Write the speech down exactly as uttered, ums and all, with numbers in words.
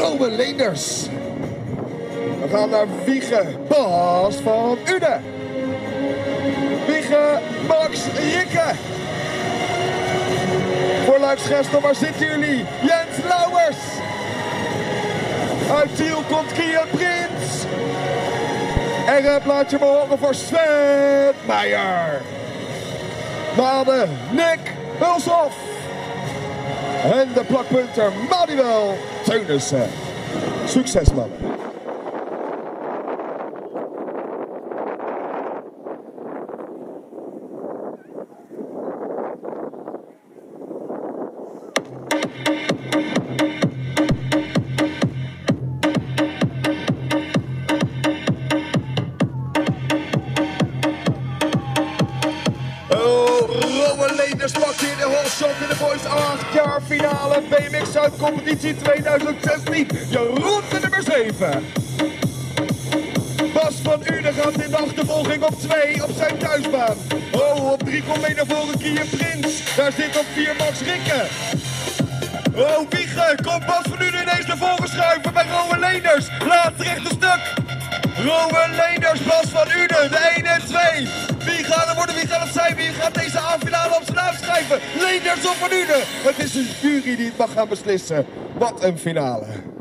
Rowan Leenders. We gaan naar Wiegen, Bas van Uden. Wiegen, Max Rikke. Voor Luiksgestel, waar zitten jullie? Jens Lauwers. Uit Tiel komt Kian Prins. En het laat je me horen voor Sven Meijer. Made, Nick Hulshoff. En de plakpunter Manuel Teunissen. Succes, mannen. Pakt in de holshot in de boys acht jaar finale B M X Zuid-competitie tweeduizend zestien. Jeroen de nummer zeven. Bas van Uden gaat in de achtervolging op twee op zijn thuisbaan. Oh, op drie komt mee naar voren Kian Prins. Daar zit op vier Max Rikke. Oh, Wiegen, komt Bas van Uden ineens naar voren schuiven bij Rowan Leenders. Laatste rechte stuk. Rowan Leenders, Bas van Uden, de één en twee. Wie gaat er worden, wie gaat het zijn, wie gaat deze A-finale op zijn naam schrijven? Leenders of Van Uden? Het is een jury die het mag gaan beslissen. Wat een finale.